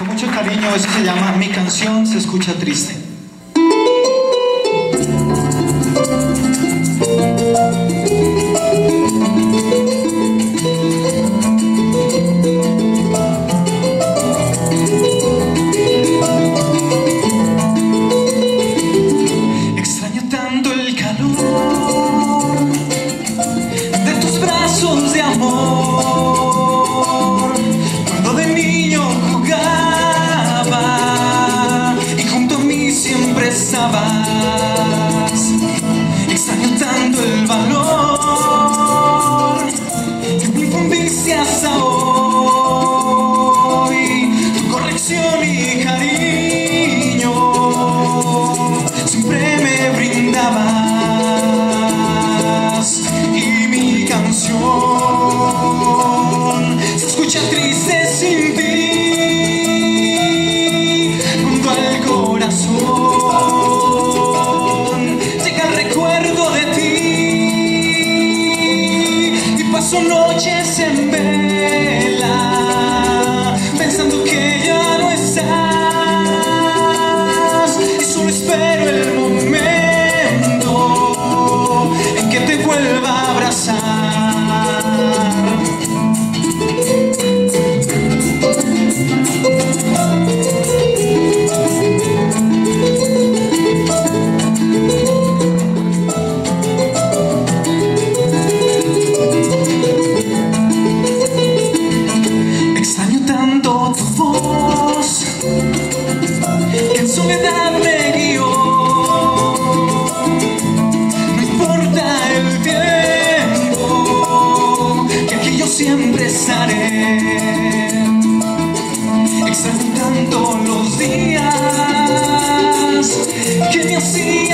Con mucho cariño, eso se llama Mi canción se escucha triste. Extraño tanto el calor de tus brazos de amor, cuando de niño jugaba y junto a mí siempre estabas. Extraño tanto el valor que me infundiste hasta hoy, tu corrección y cariño siempre me brindabas. Y mi canción se escucha triste sin ti, junto al corazón llega el recuerdo de ti, y paso noches en vela pensando que ya no estás, y solo espero el momento en que te vuelva a abrazar. Extraño tanto tu voz que en soledad me guió. No importa el tiempo, que aquí yo siempre estaré. Extraño tanto los días que me hacían